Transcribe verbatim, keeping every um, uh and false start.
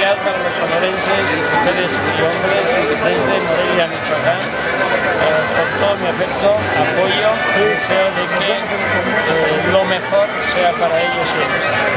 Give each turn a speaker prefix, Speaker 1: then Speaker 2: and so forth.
Speaker 1: especial para los sonorenses, mujeres y hombres desde Morelia, Michoacán, eh, con todo mi afecto, apoyo y deseo de que eh, lo mejor sea para ellos y ellos.